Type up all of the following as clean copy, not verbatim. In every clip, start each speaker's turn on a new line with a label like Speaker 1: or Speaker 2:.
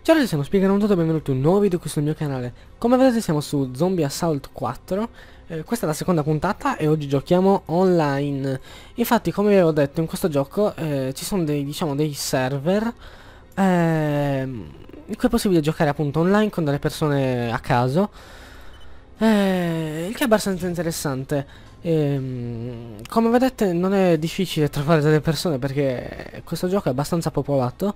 Speaker 1: Ciao ragazzi, siamo Spiegano un tutto e benvenuti in un nuovo video qui sul mio canale. Come vedete siamo su Zombie Assault 4. Questa è la seconda puntata e oggi giochiamo online. Infatti, come vi avevo detto, in questo gioco ci sono dei server in cui è possibile giocare appunto online con delle persone a caso, il che è abbastanza interessante. Come vedete non è difficile trovare delle persone perché questo gioco è abbastanza popolato.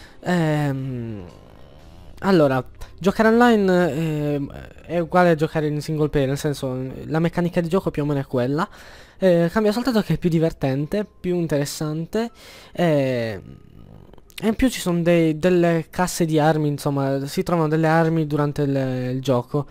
Speaker 1: Allora, giocare online è uguale a giocare in single player, nel senso la meccanica di gioco più o meno è quella. Cambia soltanto che è più divertente, più interessante, e in più ci sono delle casse di armi, insomma, si trovano delle armi durante il gioco.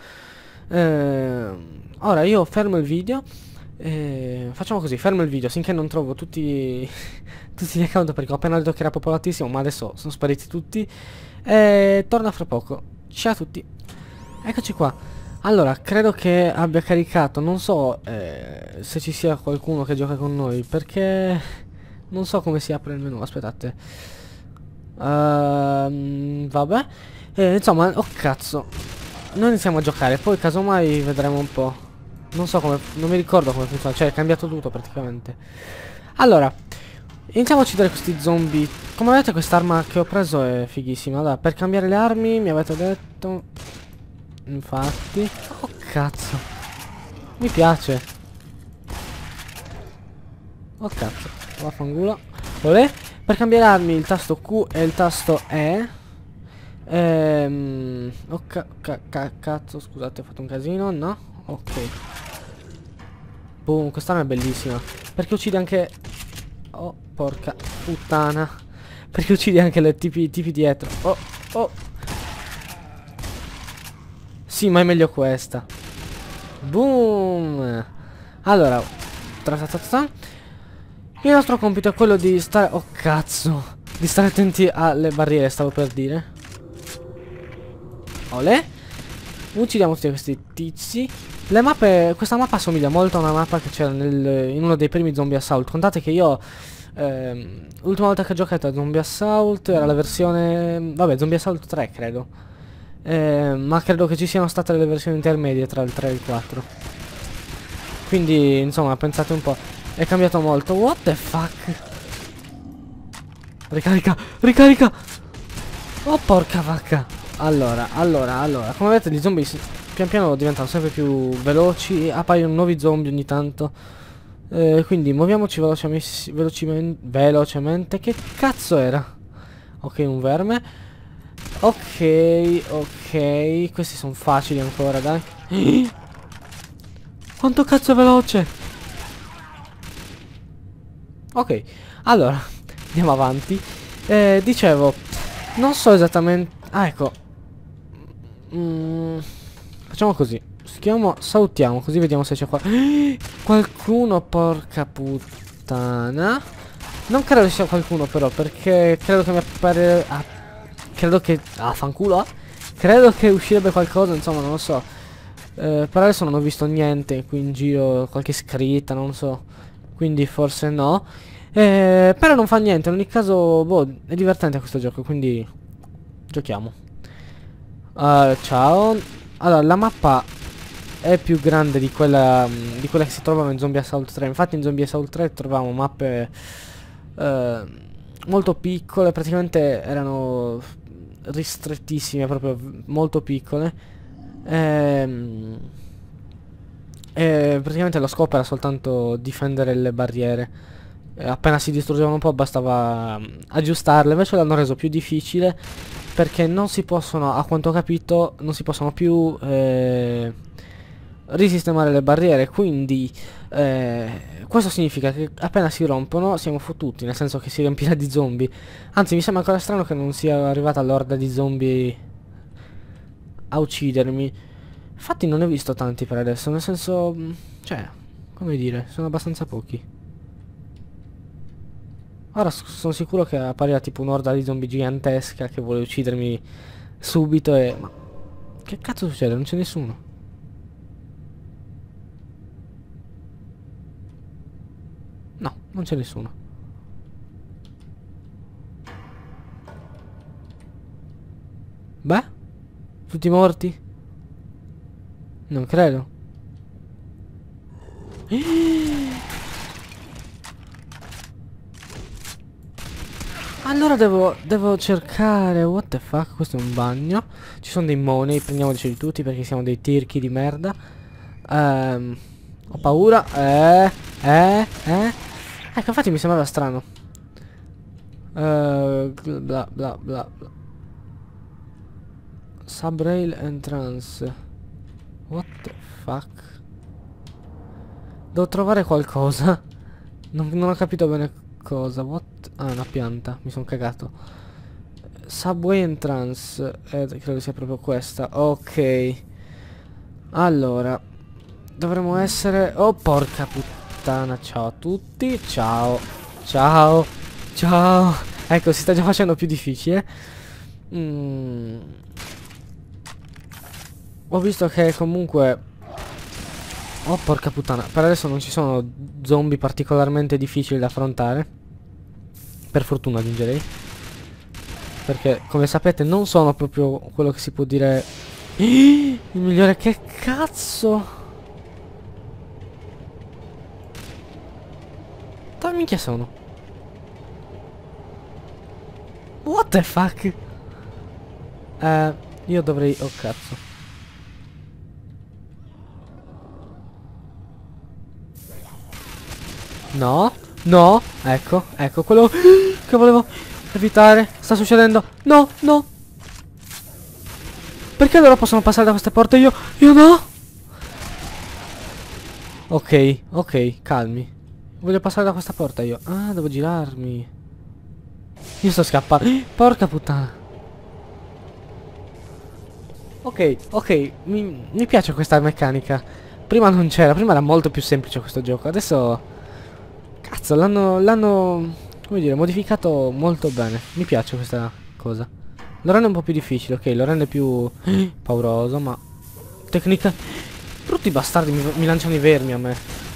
Speaker 1: Ora io fermo il video. Facciamo così, fermo il video finché non trovo tutti, tutti gli account perché ho appena detto che era popolatissimo, ma adesso sono spariti tutti. E torna fra poco. Ciao a tutti. Eccoci qua. Allora, credo che abbia caricato. Non so se ci sia qualcuno che gioca con noi, perché non so come si apre il menu. Aspettate. Vabbè. Insomma, oh cazzo. Noi iniziamo a giocare, poi casomai vedremo un po'. Non so come, non mi ricordo come funziona, cioè è cambiato tutto praticamente. Allora, iniziamo a uccidere questi zombie. Come vedete quest'arma che ho preso è fighissima. Allora, per cambiare le armi mi avete detto. Infatti. Oh cazzo. Mi piace. Oh cazzo. Vaffanculo. Olè. Per cambiare armi il tasto Q e il tasto E. Oh cazzo, scusate, ho fatto un casino, no? Ok. Boom, quest'arma è bellissima. Perché uccide anche... Oh, porca puttana. Perché uccidi anche le tipi dietro. Oh, oh. Sì, ma è meglio questa. Boom. Allora. Il nostro compito è quello di stare... Oh, cazzo. Di stare attenti alle barriere, stavo per dire. Olè. Uccidiamo tutti questi tizi. Le mappe... Questa mappa assomiglia molto a una mappa che c'era in uno dei primi Zombie Assault. Contate che io... l'ultima volta che ho giocato a Zombie Assault era la versione... Vabbè, Zombie Assault 3 credo. Ma credo che ci siano state delle versioni intermedie tra il 3 e il 4. Quindi, insomma, pensate un po'. È cambiato molto. What the fuck? Ricarica, ricarica! Oh, porca vacca! Allora. Come vedete gli zombie pian piano diventano sempre più veloci e appaiono nuovi zombie ogni tanto. Quindi muoviamoci velocemente. Che cazzo era? Ok, un verme. Ok, questi sono facili ancora, dai. Quanto cazzo è veloce? Ok, allora, andiamo avanti. Dicevo, non so esattamente... Ah, ecco. Facciamo così. Salutiamo, così vediamo se c'è qua. Qualcuno, porca puttana. Non credo ci sia qualcuno però, perché credo che mi appare... credo che... Ah, fanculo. Credo che uscirebbe qualcosa, insomma, non lo so. Per adesso non ho visto niente qui in giro, qualche scritta, non so. Quindi forse no. Però non fa niente, in ogni caso, boh, è divertente questo gioco, quindi giochiamo. Ciao. Allora, la mappa è più grande di quella che si trovava in Zombie Assault 3. Infatti in Zombie Assault 3 trovavamo mappe molto piccole, praticamente erano ristrettissime, proprio molto piccole. E praticamente lo scopo era soltanto difendere le barriere. Appena si distruggevano un po' bastava aggiustarle, invece l'hanno reso più difficile perché non si possono, a quanto ho capito, non si possono più risistemare le barriere, quindi questo significa che appena si rompono siamo fottuti, nel senso che si riempirà di zombie. Anzi, mi sembra ancora strano che non sia arrivata l'orda di zombie a uccidermi. Infatti non ne ho visto tanti per adesso, nel senso, cioè, come dire, sono abbastanza pochi. Ora sono sicuro che apparirà tipo un'orda di zombie gigantesca che vuole uccidermi subito e... Ma che cazzo succede? Non c'è nessuno. No, non c'è nessuno. Beh? Tutti morti? Non credo. Allora devo cercare. What the fuck? Questo è un bagno. Ci sono dei money, prendiamoci tutti perché siamo dei tirchi di merda. Ho paura. Ecco, infatti mi sembrava strano. Bla bla bla bla. Subrail entrance. What the fuck? Devo trovare qualcosa. Non ho capito bene cosa. What? Ah, una pianta. Mi sono cagato. Subway entrance. Credo sia proprio questa. Ok. Allora. Dovremmo essere... Oh, porca puttana. Ciao a tutti. Ciao. Ciao. Ciao. Ecco, si sta già facendo più difficile. Ho visto che comunque... Oh, porca puttana. Per adesso non ci sono zombie particolarmente difficili da affrontare. Per fortuna, aggiungerei. Perché, come sapete, non sono proprio quello che si può dire... Il migliore... Che cazzo? Dove minchia sono? What the fuck? Io dovrei... Oh, cazzo. No, no, ecco quello che volevo evitare. Sta succedendo. No, no. Perché loro possono passare da queste porte? Io no. Ok, ok, calmi. Voglio passare da questa porta io. Ah, devo girarmi. Io sto scappando. Porca puttana. Ok, ok, mi piace questa meccanica. Prima non c'era, prima era molto più semplice questo gioco. Adesso... Cazzo, l'hanno, come dire, modificato molto bene. Mi piace questa cosa. Lo rende un po' più difficile, ok, lo rende più pauroso, ma... Tecnica... Brutti bastardi mi lanciano i vermi a me.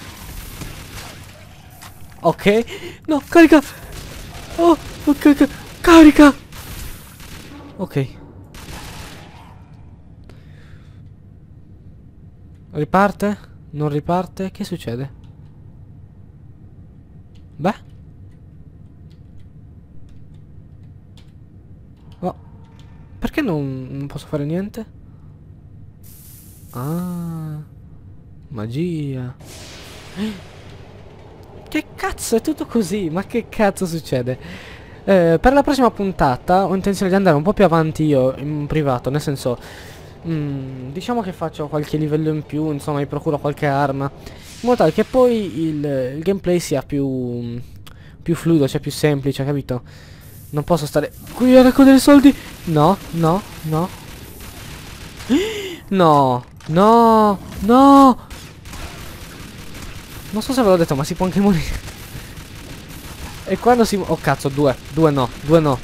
Speaker 1: Ok. No, carica. Oh, ok, carica. Ok. Riparte? Non riparte? Che succede? Beh. Oh. Perché non posso fare niente? Ah. Magia. Che cazzo, è tutto così? Ma che cazzo succede? Per la prossima puntata ho intenzione di andare un po' più avanti io in privato, nel senso... diciamo che faccio qualche livello in più, insomma mi procuro qualche arma, in modo tale che poi il gameplay sia più fluido, cioè più semplice, capito? Non posso stare qui a raccogliere soldi. No, no, no. No, no, no. Non so se ve l'ho detto, ma si può anche morire. E quando si... Oh cazzo, due no, due no.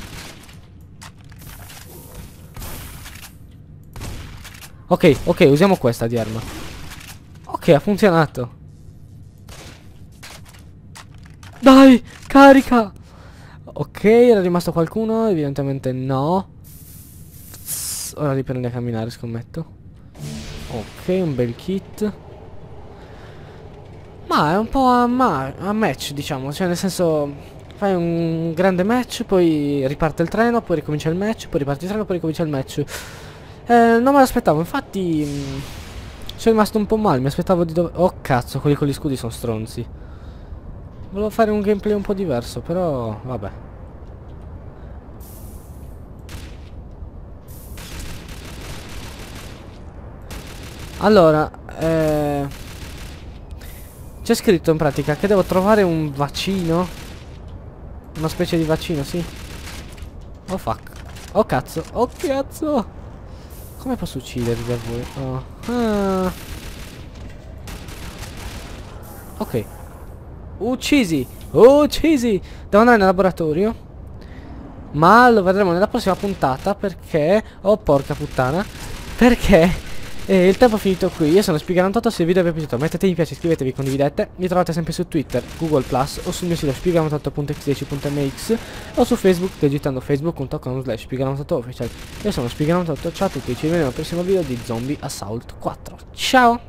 Speaker 1: Ok, ok, usiamo questa di arma. Ok, ha funzionato. Dai, carica. Ok, era rimasto qualcuno? Evidentemente no. Ora riprende a camminare, scommetto. Ok, un bel kit. Ma è un po' a match, diciamo. Cioè, nel senso... Fai un grande match, poi riparte il treno, poi ricomincia il match, poi riparte il treno, poi ricomincia il match. Non me l'aspettavo, infatti... sono rimasto un po' male, mi aspettavo di dove... Oh cazzo, quelli con gli scudi sono stronzi. Volevo fare un gameplay un po' diverso, però... Vabbè. Allora, c'è scritto in pratica che devo trovare un vaccino. Una specie di vaccino, sì. Oh fuck. Oh cazzo. Oh cazzo. Come posso uccidervi da voi? Oh. Ah. Ok. Uccisi. Uccisi. Devo andare nel laboratorio. Ma lo vedremo nella prossima puntata perché... Oh porca puttana. Perché E il tempo è finito qui. Io sono Spiga98. Se il video vi è piaciuto mettete mi piace, iscrivetevi, condividete. Mi trovate sempre su Twitter, Google Plus o sul mio sito spiga98.x10.mx o su Facebook digitando facebook.com/spiga98official. Io sono Spiga98. Ciao a tutti, ci vediamo al prossimo video di Zombie Assault 4. Ciao!